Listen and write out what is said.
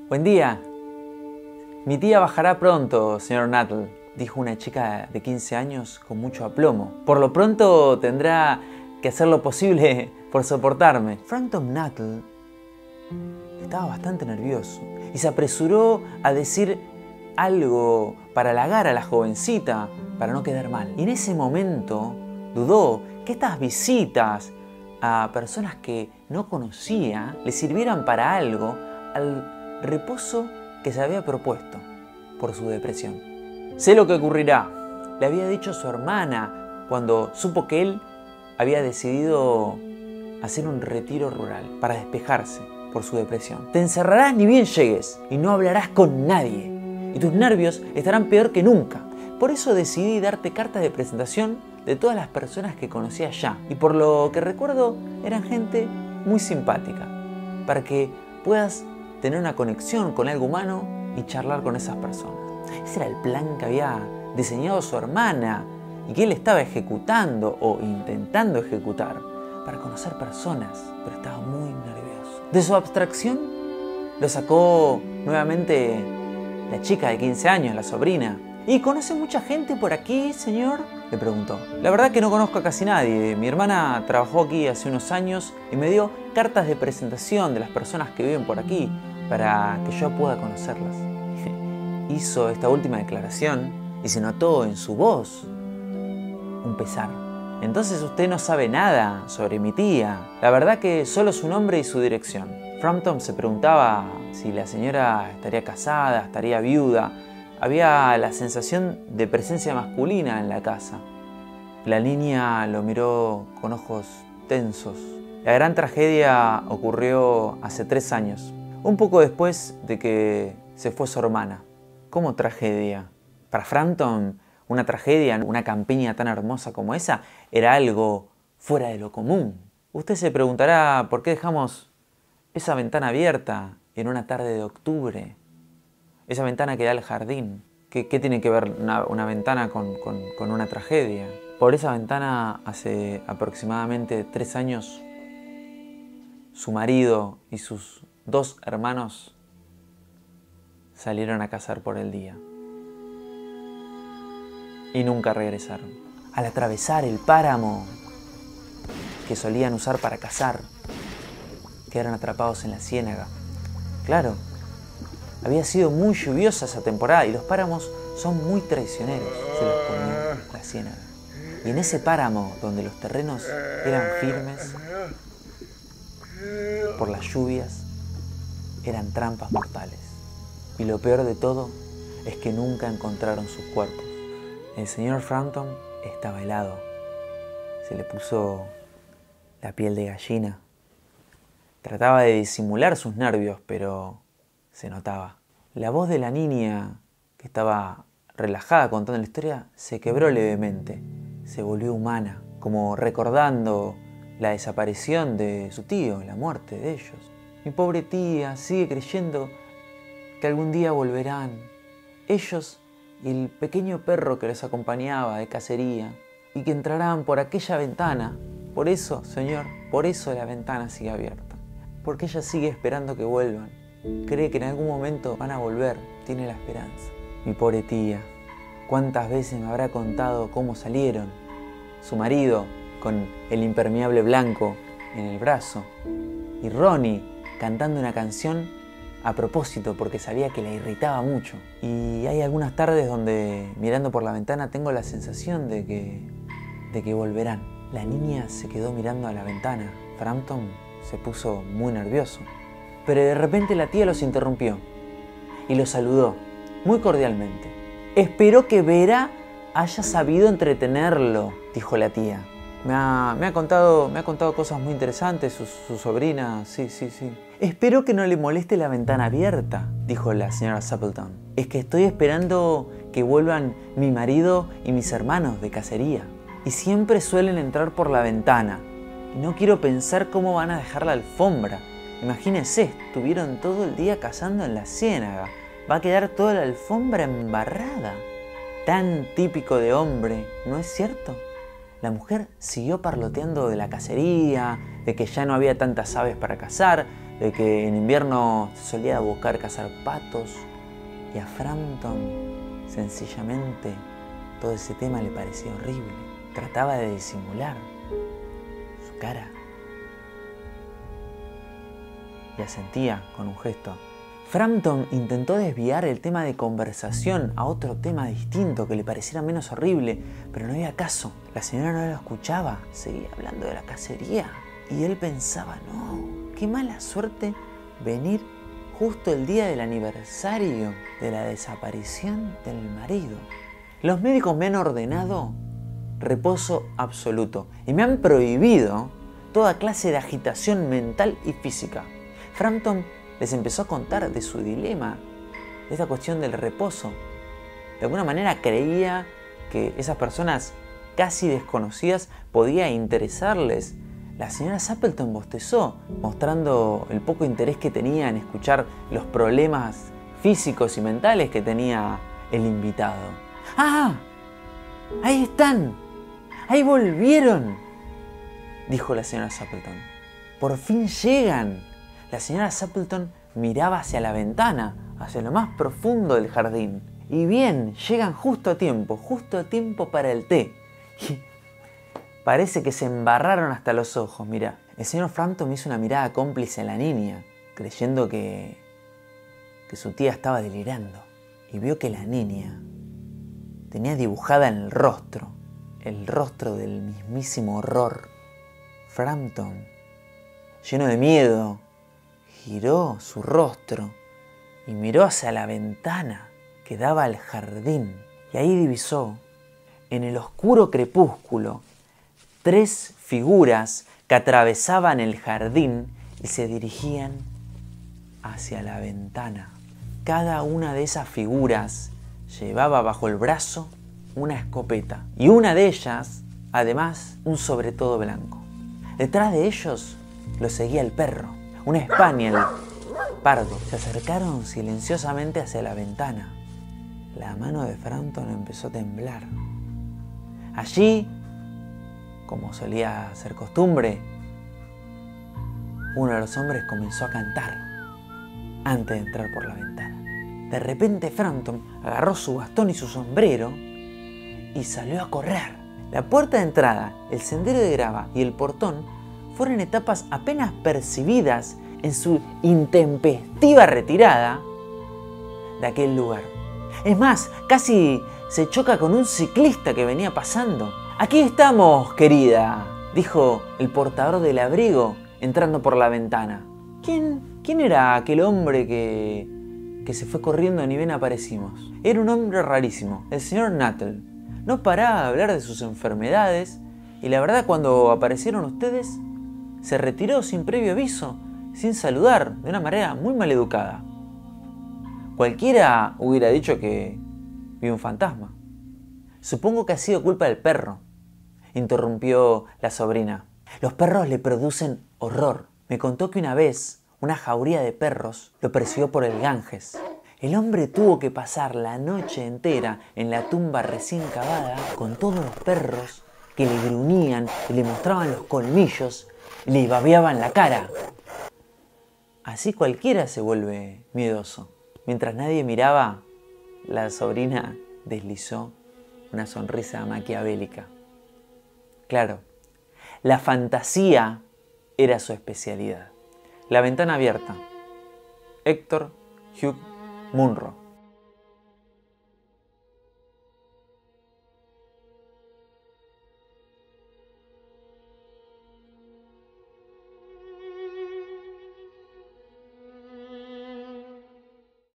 Buen día. Mi tía bajará pronto, señor Nuttall, dijo una chica de 15 años con mucho aplomo. Por lo pronto tendrá que hacer lo posible por soportarme. Frampton Nuttall estaba bastante nervioso y se apresuró a decir algo para halagar a la jovencita, para no quedar mal. Y en ese momento dudó que estas visitas a personas que no conocía le sirvieran para algo al reposo que se había propuesto por su depresión. Sé lo que ocurrirá, le había dicho su hermana cuando supo que él había decidido hacer un retiro rural para despejarse por su depresión. Te encerrarás ni bien llegues y no hablarás con nadie y tus nervios estarán peor que nunca. Por eso decidí darte cartas de presentación de todas las personas que conocía allá y por lo que recuerdo eran gente muy simpática para que puedas tener una conexión con algo humano y charlar con esas personas. Ese era el plan que había diseñado su hermana y que él estaba ejecutando o intentando ejecutar para conocer personas, pero estaba muy nervioso. De su abstracción lo sacó nuevamente la chica de 15 años, la sobrina. ¿Y conoce mucha gente por aquí, señor?, le preguntó. La verdad que no conozco a casi nadie. Mi hermana trabajó aquí hace unos años y me dio cartas de presentación de las personas que viven por aquí para que yo pueda conocerlas. Hizo esta última declaración y se notó en su voz un pesar. Entonces usted no sabe nada sobre mi tía. La verdad que solo su nombre y su dirección. Frampton se preguntaba si la señora estaría casada, estaría viuda. Había la sensación de presencia masculina en la casa. La niña lo miró con ojos tensos. La gran tragedia ocurrió hace 3 años, un poco después de que se fue su hermana. ¿Cómo tragedia? Para Frampton, una tragedia, una campiña tan hermosa como esa, era algo fuera de lo común. Usted se preguntará por qué dejamos esa ventana abierta en una tarde de octubre. Esa ventana que da al jardín. ¿Qué tiene que ver una ventana con una tragedia? Por esa ventana hace aproximadamente 3 años su marido y sus 2 hermanos salieron a cazar por el día. Y nunca regresaron. Al atravesar el páramo que solían usar para cazar, quedaron atrapados en la ciénaga. Claro, había sido muy lluviosa esa temporada y los páramos son muy traicioneros, se los comió la ciénaga. Y en ese páramo donde los terrenos eran firmes, por las lluvias, eran trampas mortales. Y lo peor de todo es que nunca encontraron sus cuerpos. El señor Frampton estaba helado, se le puso la piel de gallina. Trataba de disimular sus nervios, pero se notaba. La voz de la niña, que estaba relajada contando la historia, se quebró levemente. Se volvió humana, como recordando la desaparición de su tío, la muerte de ellos. Mi pobre tía sigue creyendo que algún día volverán. Ellos y el pequeño perro que les acompañaba de cacería, y que entrarán por aquella ventana. Por eso, señor, por eso la ventana sigue abierta. Porque ella sigue esperando que vuelvan. Cree que en algún momento van a volver, tiene la esperanza. Mi pobre tía, cuántas veces me habrá contado cómo salieron. Su marido con el impermeable blanco en el brazo. Y Ronnie cantando una canción a propósito porque sabía que la irritaba mucho. Y hay algunas tardes donde mirando por la ventana tengo la sensación de que volverán. La niña se quedó mirando a la ventana. Frampton se puso muy nervioso. Pero de repente la tía los interrumpió y los saludó muy cordialmente. Esperó que Vera haya sabido entretenerlo, dijo la tía. Me ha contado cosas muy interesantes, su sobrina, sí. Espero que no le moleste la ventana abierta, dijo la señora Stapleton. Es que estoy esperando que vuelvan mi marido y mis hermanos de cacería. Y siempre suelen entrar por la ventana. Y no quiero pensar cómo van a dejar la alfombra. Imagínense, estuvieron todo el día cazando en la ciénaga. Va a quedar toda la alfombra embarrada. Tan típico de hombre, ¿no es cierto? La mujer siguió parloteando de la cacería, de que ya no había tantas aves para cazar, de que en invierno se solía buscar cazar patos, y a Frampton sencillamente todo ese tema le parecía horrible. Trataba de disimular su cara y asentía con un gesto. Frampton intentó desviar el tema de conversación a otro tema distinto que le pareciera menos horrible, pero no había caso. La señora no lo escuchaba, seguía hablando de la cacería. Y él pensaba, no, qué mala suerte venir justo el día del aniversario de la desaparición del marido. Los médicos me han ordenado reposo absoluto y me han prohibido toda clase de agitación mental y física. Frampton les empezó a contar de su dilema, de esta cuestión del reposo. De alguna manera creía que esas personas casi desconocidas podía interesarles. La señora Sappleton bostezó, mostrando el poco interés que tenía en escuchar los problemas físicos y mentales que tenía el invitado. ¡Ah! ¡Ahí están! ¡Ahí volvieron!, dijo la señora Sappleton. ¡Por fin llegan! La señora Sappleton miraba hacia la ventana, hacia lo más profundo del jardín. Y bien, llegan justo a tiempo para el té. Y parece que se embarraron hasta los ojos, mira. El señor Frampton hizo una mirada cómplice a la niña, creyendo que su tía estaba delirando. Y vio que la niña tenía dibujada en el rostro del mismísimo horror. Frampton, lleno de miedo, giró su rostro y miró hacia la ventana que daba al jardín. Y ahí divisó, en el oscuro crepúsculo, 3 figuras que atravesaban el jardín y se dirigían hacia la ventana. Cada una de esas figuras llevaba bajo el brazo una escopeta y una de ellas, además, un sobretodo blanco. Detrás de ellos lo seguía el perro, un spaniel pardo. Se acercaron silenciosamente hacia la ventana. La mano de Frampton empezó a temblar. Allí, como solía ser costumbre, uno de los hombres comenzó a cantar antes de entrar por la ventana. De repente Frampton agarró su bastón y su sombrero y salió a correr. La puerta de entrada, el sendero de grava y el portón fueron etapas apenas percibidas en su intempestiva retirada de aquel lugar. Es más, casi se choca con un ciclista que venía pasando. «Aquí estamos, querida», dijo el portador del abrigo entrando por la ventana. ¿Quién era aquel hombre que se fue corriendo ni bien aparecimos? Era un hombre rarísimo, el señor Nuttall. No paraba de hablar de sus enfermedades y la verdad, cuando aparecieron ustedes, se retiró sin previo aviso, sin saludar, de una manera muy maleducada. Cualquiera hubiera dicho que vio un fantasma. Supongo que ha sido culpa del perro, interrumpió la sobrina. Los perros le producen horror. Me contó que una vez una jauría de perros lo persiguió por el Ganges. El hombre tuvo que pasar la noche entera en la tumba recién cavada con todos los perros que le gruñían y le mostraban los colmillos y le babeaban la cara. Así cualquiera se vuelve miedoso. Mientras nadie miraba, la sobrina deslizó una sonrisa maquiavélica. Claro, la fantasía era su especialidad. La ventana abierta. Héctor Hugh Munro.